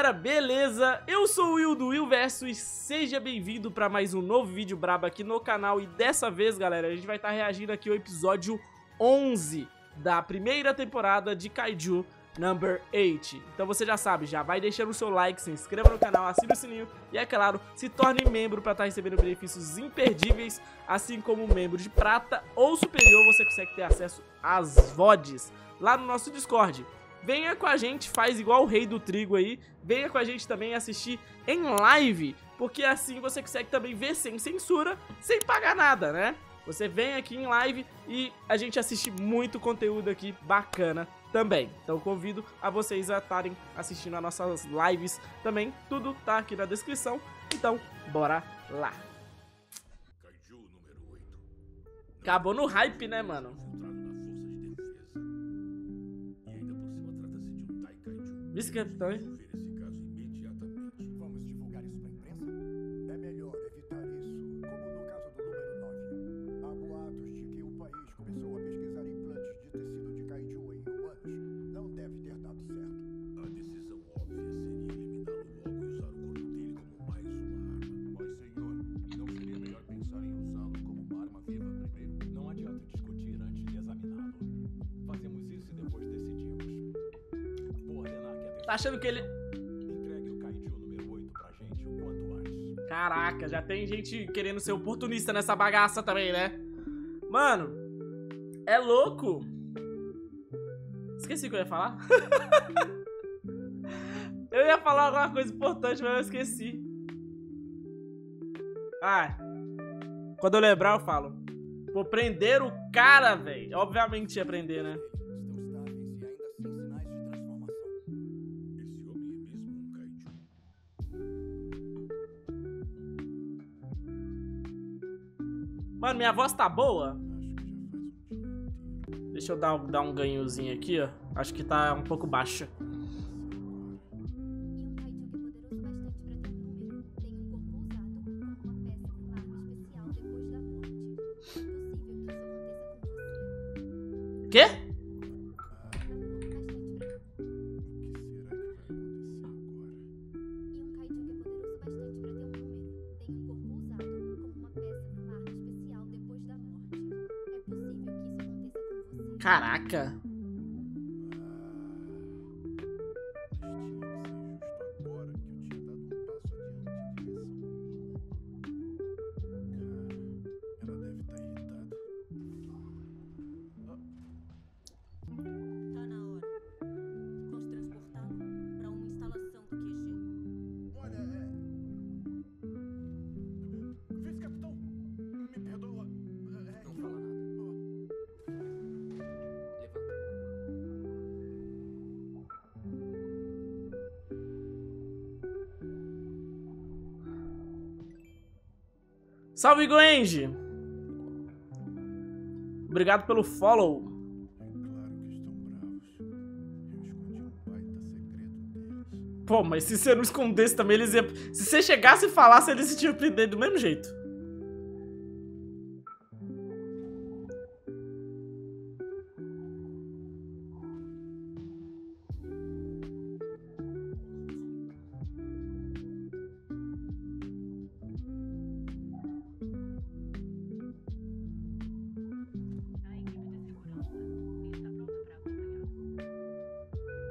galera, beleza? Eu sou o Will do Willverso e seja bem-vindo para mais um novo vídeo brabo aqui no canal. E dessa vez, galera, a gente vai estar reagindo aqui ao episódio 11 da primeira temporada de Kaiju Number 8. Então você já sabe, já vai deixando o seu like, se inscreva no canal, ative o sininho e, é claro, se torne membro para estar recebendo benefícios imperdíveis, assim como membro de prata ou superior. Você consegue ter acesso às VODs lá no nosso Discord. Venha com a gente, faz igual o Rei do Trigo aí, venha com a gente também assistir em live, porque assim você consegue também ver sem censura, sem pagar nada, né? Você vem aqui em live e a gente assiste muito conteúdo aqui bacana também. Então convido a vocês a estarem assistindo as nossas lives também, tudo tá aqui na descrição, então bora lá. Acabou no hype, né, mano? Vice-capitão, hein? Vamos divulgar isso pra imprensa? É melhor evitar isso, como no caso do número 9. Há boatos de que o país começou a pesquisar implantes de tecido de kaiju em humanos. Não deve ter dado certo. A decisão óbvia seria eliminá-lo logo e usar o corpo dele como mais uma arma. Mas, senhor, não seria melhor pensar em usá-lo como uma arma viva primeiro? Não adianta discutir antes de examiná-lo. Fazemos isso e depois decidimos. Vou ordenar que a Tá achando que ele... entregue o Kaiju número 8 pra gente o quanto antes. Caraca, já tem gente querendo ser oportunista nessa bagaça também, né? Mano, é louco. Esqueci o que eu ia falar. Eu ia falar alguma coisa importante, mas eu esqueci. Ah, quando eu lembrar eu falo. Pô, prender o cara, velho. Obviamente ia prender, né? Estão estáveis e ainda sem sinais de transformação. Esse homem é mesmo um kaiju. Mano, minha voz tá boa? Acho que já faz um dia inteiro. Deixa eu dar um ganhozinho aqui, ó. Acho que tá um pouco baixa. Quê? O que será que vai acontecer agora? Caraca. Tá na hora. Vamos transportá-lo para uma instalação do QG. Olha, Vice-capitão, me perdoa. Não fala nada. Salve, Goenji! Obrigado pelo follow. É claro que estão bravos. Eu escondi um baita segredo deles. Pô, mas se você não escondesse também, eles iam... Se você chegasse e falasse, eles se tinham prender do mesmo jeito. A equipe de segurança está pronta para acompanhá-lo.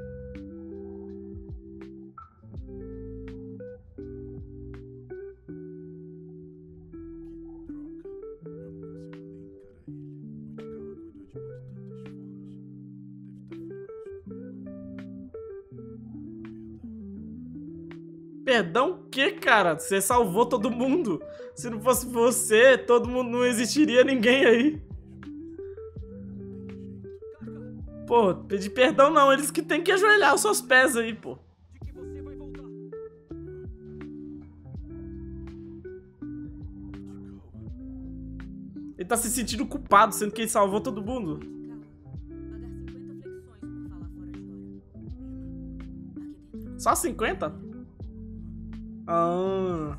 Perdão o quê, cara? Você salvou todo mundo. Se não fosse você, todo mundo não existiria ninguém aí. Pô, pedir perdão não, eles que têm que ajoelhar os seus pés aí, pô. De que você vai voltar. Ele tá se sentindo culpado, sendo que ele salvou todo mundo. Calma. Pagar 50 flexões por falar fora de hora. Aqui dentro. Só 50? Ah.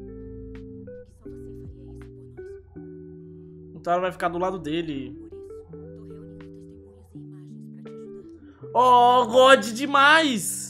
Correu para nos salvar sem nem pensar 2 vezes. Mas eu pensei que só você faria isso por nós. Então ela vai ficar do lado dele. Por isso, Oh, God demais!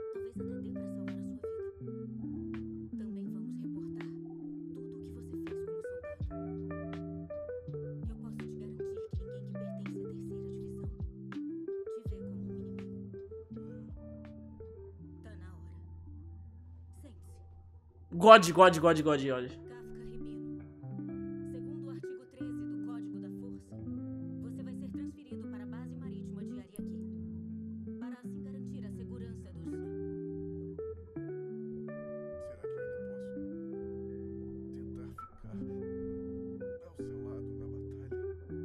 God, God, God, God, olha. Kafka Ribino. Segundo o artigo 13 do Código da Força, você vai ser transferido para a base marítima de Ariake, para assim garantir a segurança dos... Será que eu ainda posso tentar ficar ao seu lado na batalha?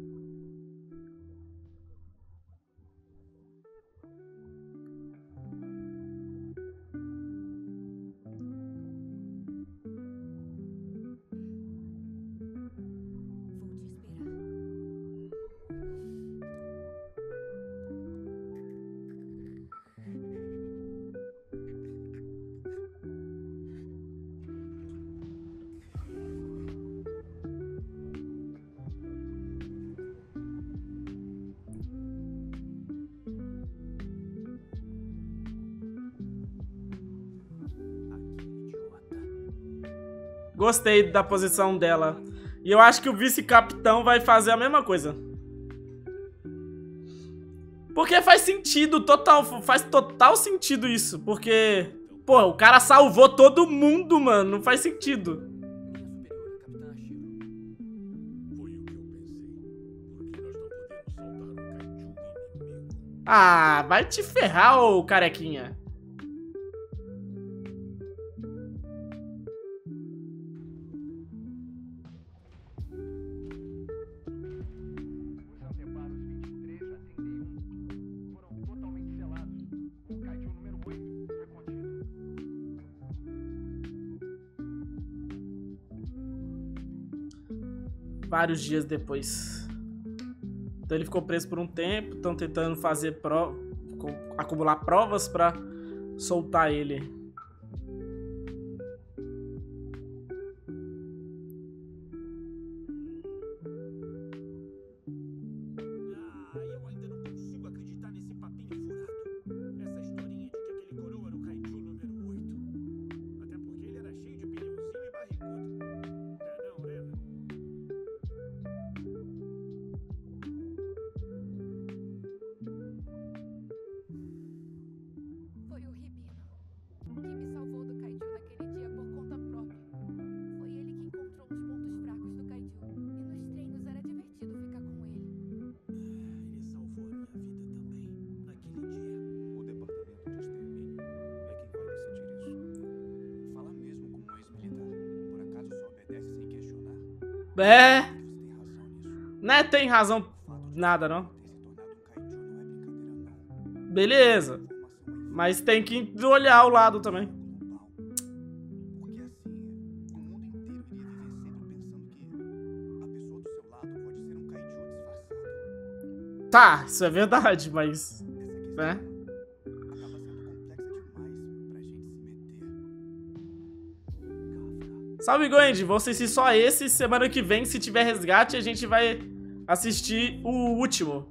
Vou te esperar. Gostei da posição dela. E eu acho que o vice-capitão vai fazer a mesma coisa. Porque faz sentido, faz total sentido isso. Porque, pô, o cara salvou todo mundo, mano. Não faz sentido. Minha superiora, Capitã Ashiro. Foi o que eu pensei. Porque nós não podemos soltar um kaiju inimigo. Ah, vai te ferrar, ô carequinha. Os anteparos 23 a 31 foram totalmente selados. O Kaiju número 8 foi contido. Vários dias depois. Então ele ficou preso por um tempo. Estão tentando fazer acumular provas pra soltar ele. Eu ainda não consigo acreditar nesse papinho furado. Essa historinha de que aquele coroa era o kaiju número 8. Até porque ele era cheio de pneuzinho e barrigudo. É não, Rena? Foi o Ribino que me salvou do Kaiju naquele dia por conta própria. Foi ele que encontrou os pontos fracos do Kaiju. E nos treinos era divertido ficar com ele. Ele salvou a minha vida também, naquele dia. O departamento de extermínio é quem vai decidir isso. Fala mesmo como um ex-militar. Por acaso só obedece sem questionar? É, Você tem razão nisso. né? Tem razão. O fato de Nada, não. ter se tornado um kaiju não é brincadeira, não. Beleza. Formação Mas tem que olhar o lado também. global. Porque assim, o mundo inteiro iria viver sempre pensando que a pessoa do seu lado pode ser um kaiju disfarçado. Tá, isso é verdade, mas... Essa questão né? acaba sendo complexa demais pra gente se meter. Kafka. Salve, Goend. Vão assistir só esse. Semana que vem, se tiver resgate, a gente vai assistir o último.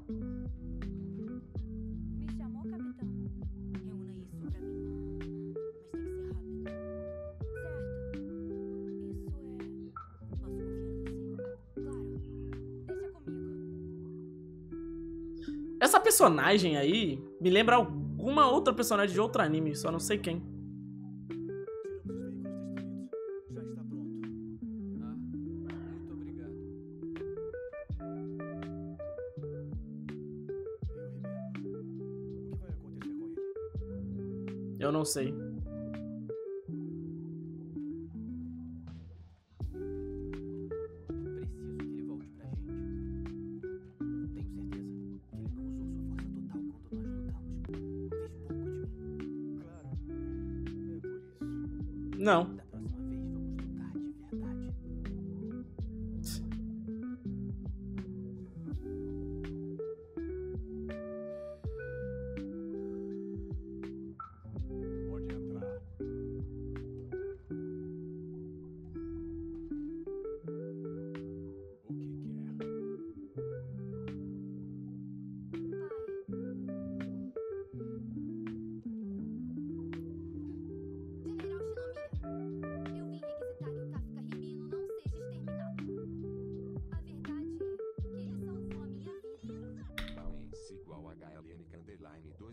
Me chamou, capitão? Reúna isso pra mim. Mas tem que ser rápido. Certo. Isso é... Posso confiar em você? Claro. Deixa comigo. Essa personagem aí me lembra alguma outra personagem de outro anime, só não sei quem. Tiramos os veículos destruídos. Já está pronto. Muito obrigado. E o Ribeiro? O que vai acontecer com ele? Eu não sei. Preciso que ele volte pra gente. Tenho certeza que ele não usou sua força total quando nós lutamos. Fez pouco de mim. Claro, é por isso. Não. Da próxima vez vamos lutar de verdade. Pode entrar. O que quer? Pai,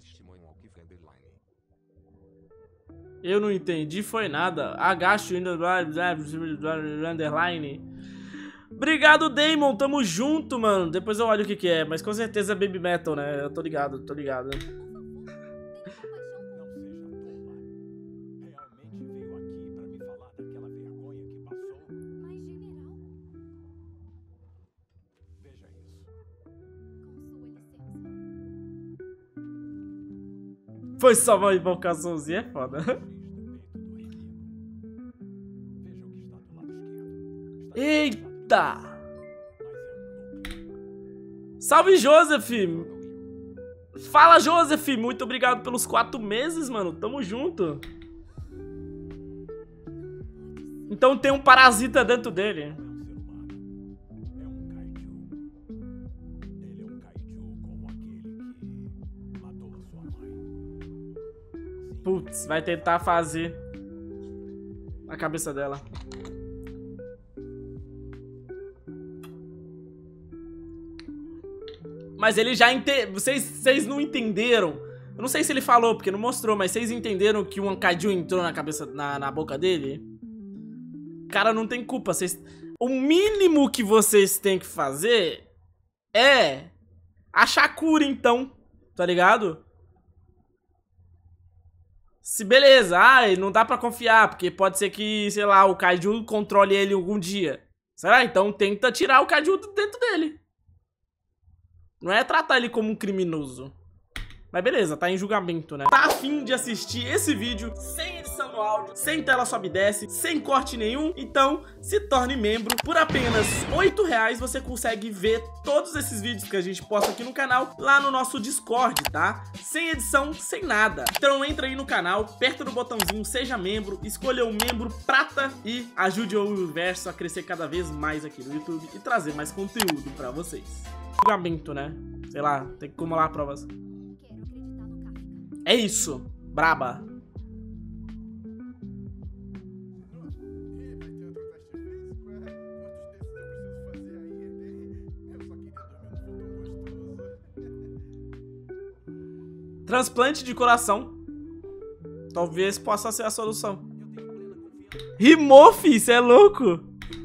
Eu não entendi, foi nada. Agacho ainda underline. Obrigado, Damon. Tamo junto, mano. Depois eu olho o que que é, mas com certeza é Baby Metal, né? Eu tô ligado, tô ligado. Não seja tola. Realmente veio aqui pra me falar daquela vergonha que passou? Mas, general, Veja isso. com sua licença. Foi só uma invocaçãozinha, é foda. Veja o que está do lado esquerdo. Eita! Mas é um núcleo. Salve, Joseph! Fala, Joseph! Muito obrigado pelos 4 meses, mano. Tamo junto. Então tem um parasita dentro dele. Não é um ser humano. É um kaiju. Ele é um kaiju como aquele que matou a sua mãe. Putz, vai tentar fazer a cabeça dela. Mas ele já entendeu. Vocês não entenderam. Eu não sei se ele falou, porque não mostrou, mas vocês entenderam que um kaiju entrou na cabeça, na boca dele? Cara, não tem culpa. O mínimo que vocês têm que fazer é achar cura, então. Tá ligado? Se beleza, não dá pra confiar, porque pode ser que, sei lá, o kaiju controle ele algum dia. Será? Então tenta tirar o kaiju dentro dele. Não é tratar ele como um criminoso. Mas beleza, tá em julgamento, né? Tá afim de assistir esse vídeo sem edição no áudio, sem tela sobe e desce, sem corte nenhum? Então se torne membro. Por apenas R$8 você consegue ver todos esses vídeos que a gente posta aqui no canal lá no nosso Discord, tá? Sem edição, sem nada. Então entra aí no canal, aperta no botãozinho seja membro, escolha o membro prata e ajude o universo a crescer cada vez mais aqui no YouTube e trazer mais conteúdo pra vocês. Julgamento, né? Sei lá, tem que acumular provas. Quero acreditar no Kafka. É isso, braba. Ih, vai ter outro teste físico? Quantos desses eu preciso fazer ainda, hein? Eu só queria dormir no sofá gostoso. Transplante de coração. Talvez possa ser a solução. Rimou, fi, cê é louco.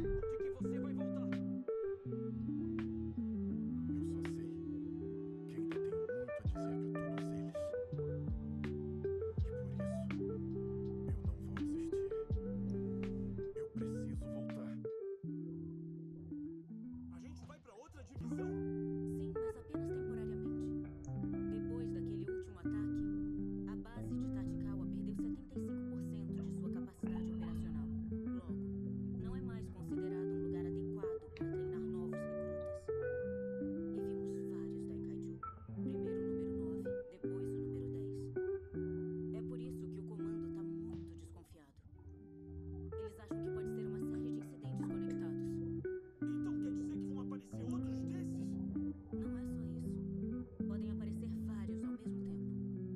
Sim, mas apenas temporariamente. Depois daquele último ataque, a base de Tachikawa perdeu 75% de sua capacidade operacional. Logo, não é mais considerado um lugar adequado para treinar novos recrutas. E vimos vários Daikaiju. Primeiro o número 9, depois o número 10. É por isso que o comando está muito desconfiado. Eles acham que pode ser uma série de incidentes conectados. Então quer dizer que vão aparecer outros desses? Não é só isso. Podem aparecer vários ao mesmo tempo.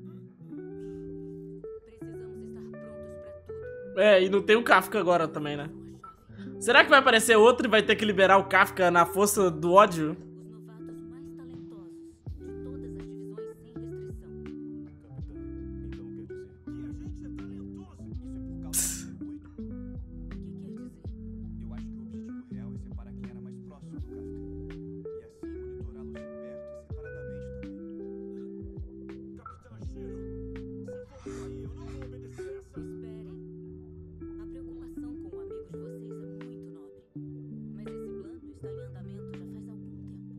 Precisamos estar prontos pra tudo. É, e não tem o Kafka agora também, né? São a chave. Será que vai aparecer outro e vai ter que liberar o Kafka na força do ódio? Os novatos mais talentosos de todas as divisões sem restrição. Capitã, então quer dizer. Que a gente é talentoso. Isso é por causa do número 8. O que quer dizer? Eu acho que o objetivo real é separar quem era mais próximo do Kafka. E assim monitorá-los de perto e separadamente também. Capitã Shiro, se for por aí, eu não vou obedecer essa. Esperem. A preocupação com o amigo de vocês é muito nobre. Mas esse plano está em andamento já faz algum tempo.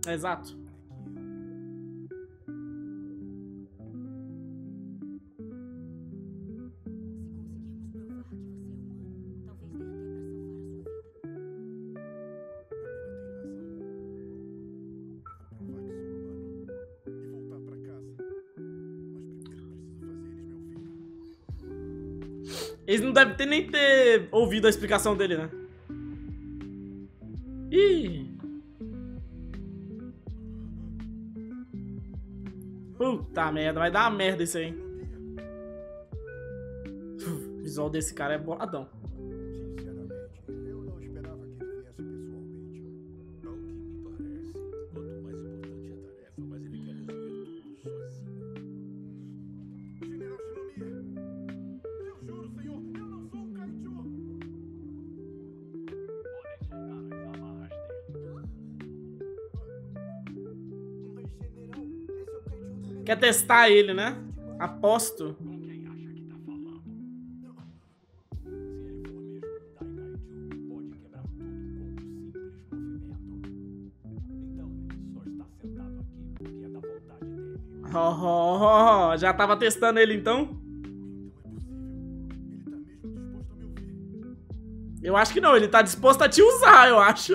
Exato. Eles não devem nem ter ouvido a explicação dele, né? Ih! Puta merda, vai dar uma merda isso aí. O visual desse cara é boladão. Sinceramente, eu não esperava que ele viesse pessoalmente. Ao que me parece, quanto mais importante a tarefa, mais ele quer resolver tudo sozinho. General Shinomiya, eu juro, senhor, eu não sou um kaiju. Podem soltar as amarras dele. Mas, general, esse é o kaiju número... Quer testar ele, né? Aposto. Com quem acha que tá falando? Se ele for mesmo um Daikaiju, pode quebrar tudo com um simples movimento. Então, ele só está sentado aqui porque é da vontade dele. Já tava testando ele então? Então é possível. Ele tá mesmo disposto a me ouvir. Eu acho que não, ele tá disposto a te usar, eu acho.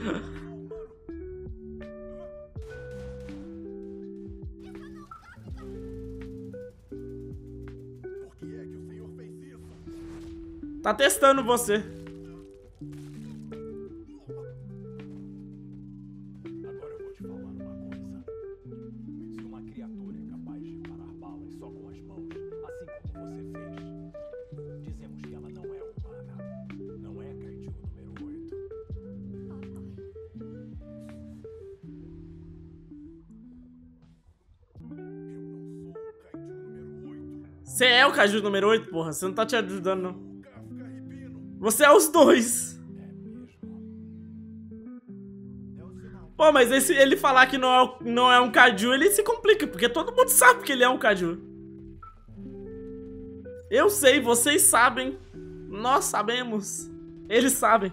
Por que é que o senhor fez isso? Tá testando você. Agora eu vou te falar uma coisa. Se uma criatura é capaz de parar balas só com as mãos, assim como você fez, dizemos que ela não é humana. Não é Kaiju número 8. Você é o Kaiju número 8, porra. Você não tá te ajudando, não. Kafka Ribino. Você é os dois. Pô, mas se ele falar que não é um Kaiju, ele se complica, porque todo mundo sabe que ele é um Kaiju. Eu sei, vocês sabem. Nós sabemos. Eles sabem.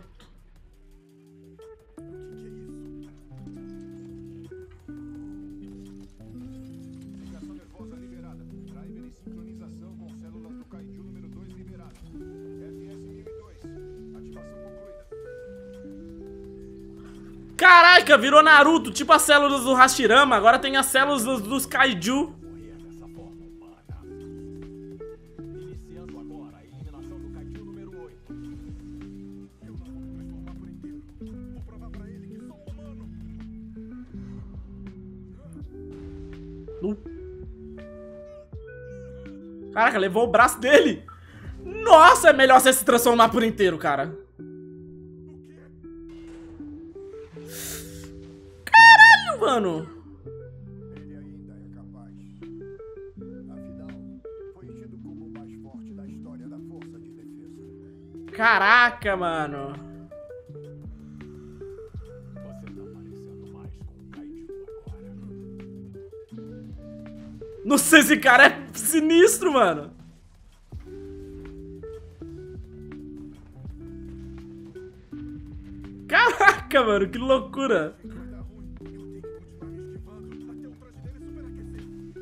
Ligação nervosa liberada. Driver em sincronização com células do Kaiju número 2 liberada. FS-1002. Ativação concluída. Caraca, virou Naruto, tipo as células do Hashirama. Agora tem as células dos Kaiju. Morrer dessa forma humana. Iniciando agora a eliminação do Kaiju número 8. Eu não vou me transformar por inteiro. Vou provar pra ele que sou humano. Caraca, levou o braço dele. Nossa, é melhor você se transformar por inteiro, cara. Caralho, mano. Ele ainda é capaz. Afinal, foi tido como o mais forte da história da Força de Defesa. Caraca, mano. Você tá parecendo mais com um Kaiju agora. Não sei, esse cara é sinistro, mano. Caraca, mano, que loucura. Vai dar ruim. Eu tenho que continuar me esquivando até o traje dele superaquecer.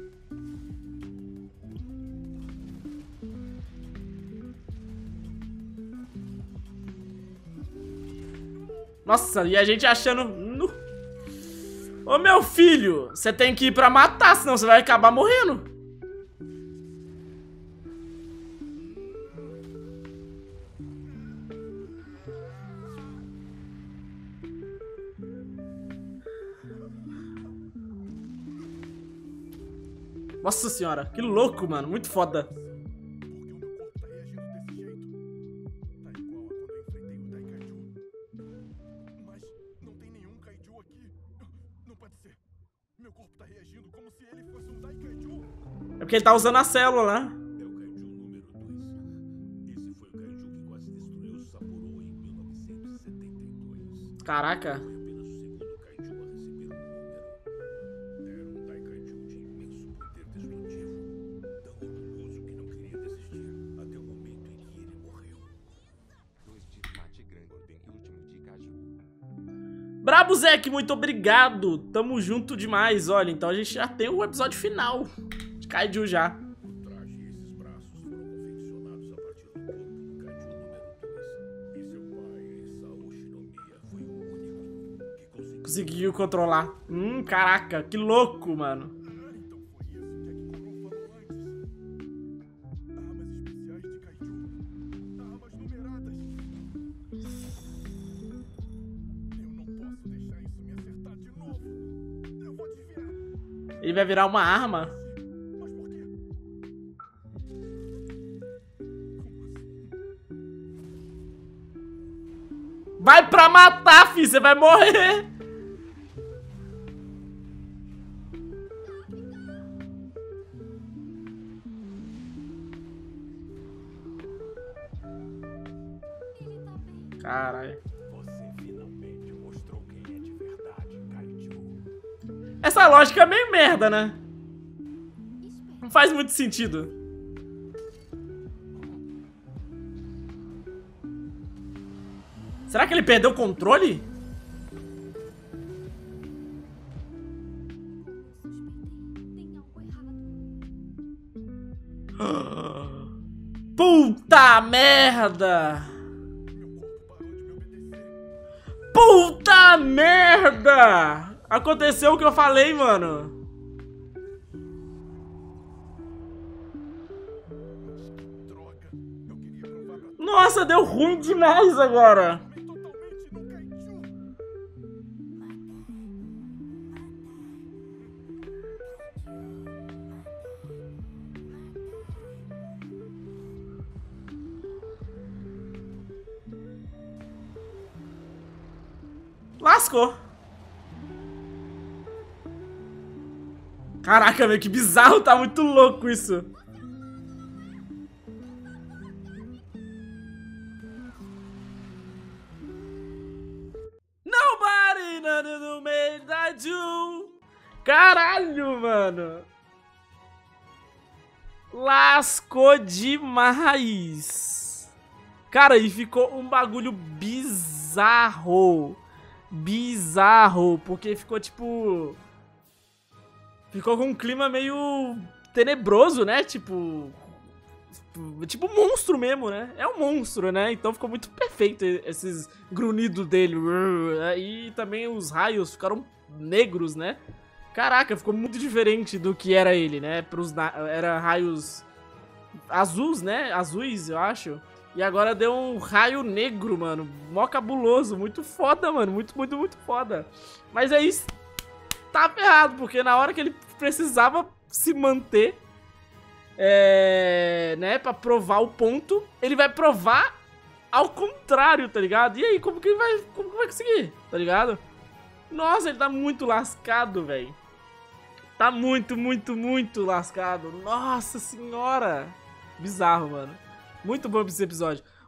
Nossa, e a gente achando... Ô, meu filho, você tem que ir pra matar, senão você vai acabar morrendo. Nossa senhora, que louco, mano. Muito foda. Porque o meu corpo tá reagindo desse jeito. Tá igual a quando eu enfrentei o Daikaiju. Mas não tem nenhum Kaiju aqui. Não pode ser. Meu corpo tá reagindo como se ele fosse um Daikaiju. É porque ele tá usando a célula, né? É o Kaiju número 2. Esse foi o Kaiju que quase destruiu Sapporo em 1972. Caraca. Foi apenas o segundo Kaiju a receber um número. Era um Daikaiju de imenso poder destrutivo, tão orgulhoso que não queria desistir, até o momento em que ele morreu. 2 de Mate Grangorden e último de Kaiju. Brabo Zek, muito obrigado. Tamo junto demais. Olha, então a gente já tem o episódio final de Kaiju já. O traje e esses braços foram confeccionados a partir do corpo do Kaiju número 2. E seu pai, Sao Shinomiya, foi o único que Conseguiu controlar. Caraca, que louco, mano. Ele vai virar uma arma. Vai pra matar, filho. Você vai morrer. Caralho. Você finalmente mostrou quem é de verdade, Kaiju. Essa lógica é meio merda, né? Não faz muito sentido. Será que ele perdeu o controle? Puta merda! Puta merda! Aconteceu o que eu falei, mano. Nossa, deu ruim demais agora. Lascou. Caraca, velho, que bizarro, tá muito louco isso. Nobody no meio da Ju. Caralho, mano. Lascou demais. Cara, e ficou um bagulho bizarro. Bizarro, porque ficou tipo... Ficou com um clima meio tenebroso, né? Tipo monstro mesmo, né? É um monstro, né? Então ficou muito perfeito esses grunhidos dele. E também os raios ficaram negros, né? Caraca, ficou muito diferente do que era ele, né? Era raios azuis, né? Azuis, eu acho. E agora deu um raio negro, mano. Mó cabuloso. Muito foda, mano. Muito foda. Mas aí tá ferrado, porque na hora que ele precisava se manter, né, pra provar o ponto, ele vai provar ao contrário, tá ligado? E aí, como que vai conseguir, tá ligado? Nossa, ele tá muito lascado, velho. Tá muito lascado. Nossa senhora. Bizarro, mano. Muito bom esse episódio.